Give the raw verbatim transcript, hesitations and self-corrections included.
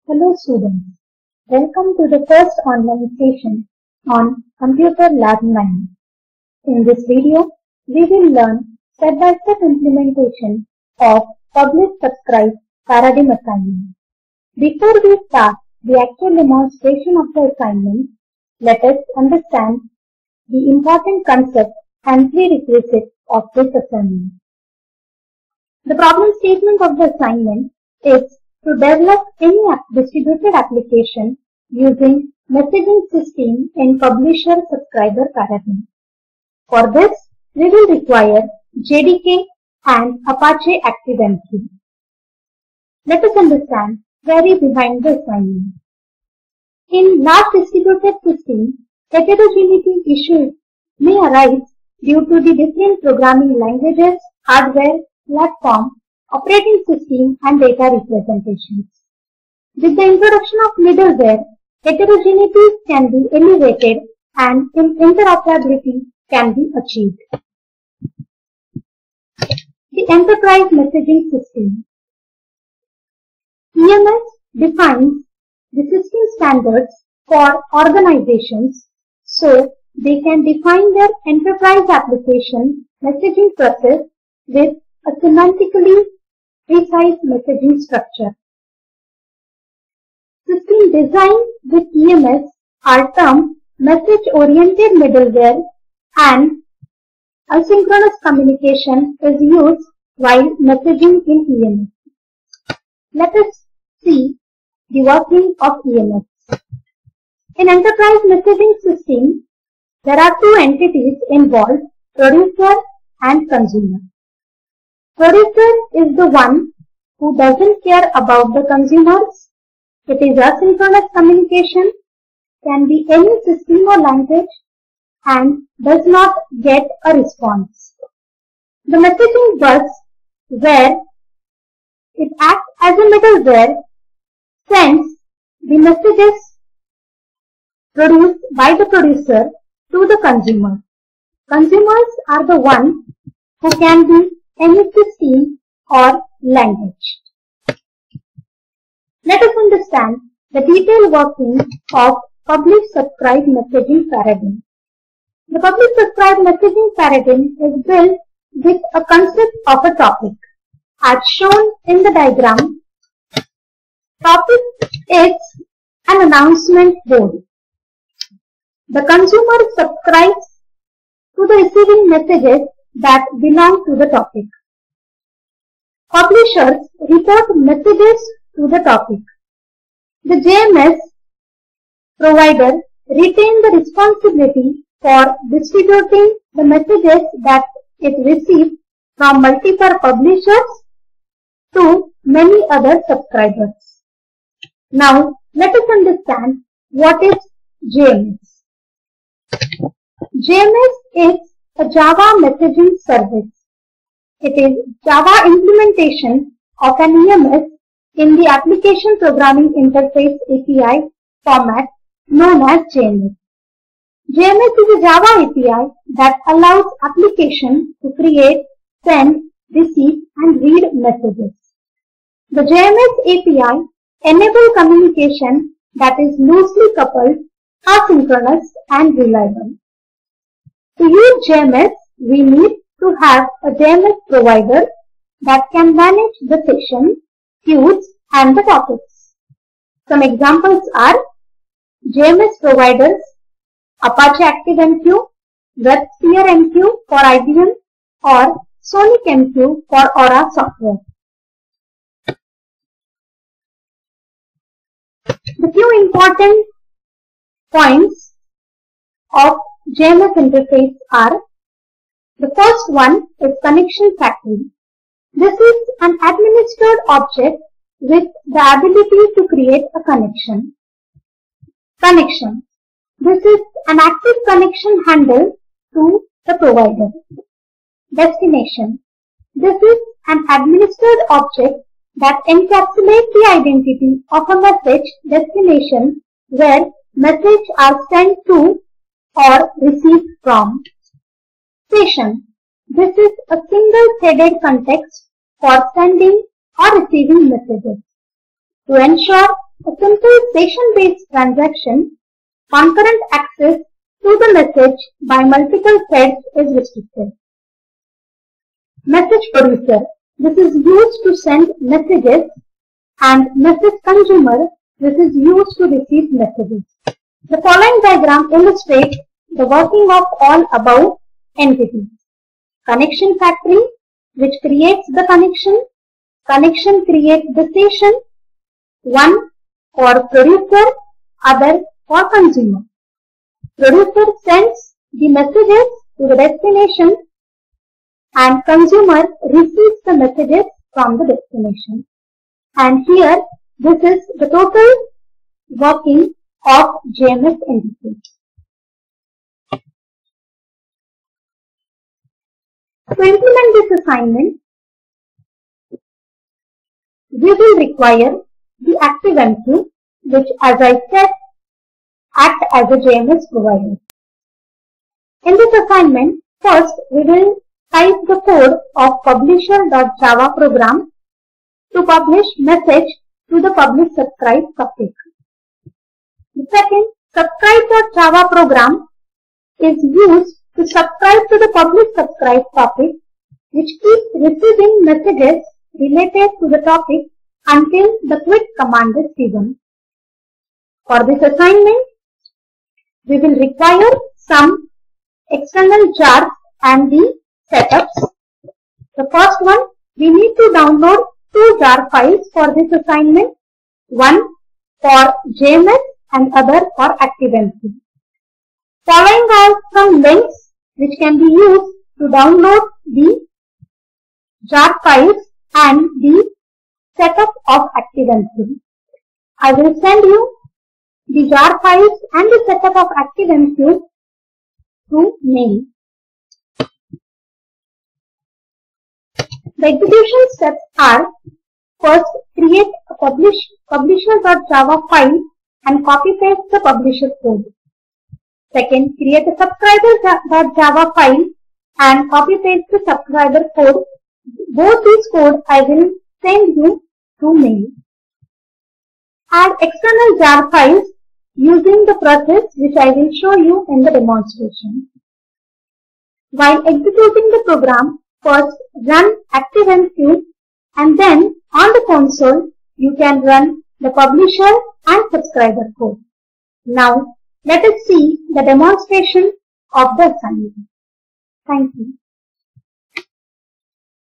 Hello students, welcome to the first online session on Computer Lab nine. In this video, we will learn step-by-step implementation of publish-subscribe paradigm assignment. Before we start the actual demonstration of the assignment, let us understand the important concepts and prerequisites of this assignment. The problem statement of the assignment is to develop any distributed application using messaging system in publisher-subscriber paradigm. For this, we will require J D K and Apache ActiveMQ. Let us understand query behind the assignment. In large distributed systems, heterogeneity issues may arise due to the different programming languages, hardware, platform, operating system and data representations. With the introduction of middleware, heterogeneity can be elevated and interoperability can be achieved. The Enterprise Messaging System. E M S defines the system standards for organizations so they can define their enterprise application messaging process with a semantically precise messaging structure. System designed with E M S are termed message-oriented middleware, and asynchronous communication is used while messaging in E M S. Let us see the working of E M S. In enterprise messaging system, there are two entities involved, producer and consumer. Producer is the one who doesn't care about the consumers. It is asynchronous communication, can be any system or language, and does not get a response. The messaging bus, where it acts as a middleware, sends the messages produced by the producer to the consumer. Consumers are the one who can be any system or language. Let us understand the detailed working of publish-subscribe messaging paradigm. The publish-subscribe messaging paradigm is built with a concept of a topic. As shown in the diagram, topic is an announcement board. The consumer subscribes to the receiving messages that belong to the topic. Publishers report messages to the topic. The J M S provider retains the responsibility for distributing the messages that it receives from multiple publishers to many other subscribers. Now, let us understand what is J M S. J M S is a Java messaging service. It is Java implementation of an E M S in the Application Programming Interface A P I format known as J M S. J M S is a Java A P I that allows application to create, send, receive and read messages. The J M S A P I enables communication that is loosely coupled, asynchronous and reliable. To use J M S, we need to have a J M S provider that can manage the session, queues and the topics. Some examples are J M S providers, Apache ActiveMQ, WebSphere-M Q for I B M or SonicMQ for Aura software. The few important points of J M S interface are: the first one is connection factory. This is an administered object with the ability to create a connection. Connection. This is an active connection handle to the provider. Destination. This is an administered object that encapsulates the identity of a message destination where messages are sent to or received from. Session. This is a single threaded context for sending or receiving messages. To ensure a simple session-based transaction, concurrent access to the message by multiple threads is restricted. Message producer. This is used to send messages, and message consumer. This is used to receive messages. The following diagram illustrates the working of all above entities. Connection factory, which creates the connection. Connection creates the session. One for producer, other for consumer. Producer sends the messages to the destination and consumer receives the messages from the destination. And here, this is the total working of J M S entity. To implement this assignment, we will require the ActiveMQ, which, as I said, act as a J M S provider. In this assignment, first we will type the code of publisher.java program to publish message to the publish subscribe topic. The second, subscribe.java program is used to subscribe to the publish subscribe topic, which keeps receiving messages related to the topic until the quit command is given. For this assignment, we will require some external jars and the setups. The first one, we need to download two jar files for this assignment, one for J M S and other for ActiveMQ. Following are some links which can be used to download the jar files and the setup of ActiveMQ. I will send you the jar files and the setup of ActiveMQ through mail. The execution steps are: first, create a publish, publisher.java file and copy paste the publisher code. Second, create a subscriber.java file and copy paste the subscriber code. Both these codes I will send you through mail. Add external jar files using the process which I will show you in the demonstration. While executing the program, first run ActiveMQ and then on the console you can run the publisher and subscriber code. Now let us see the demonstration of the assignment. Thank you.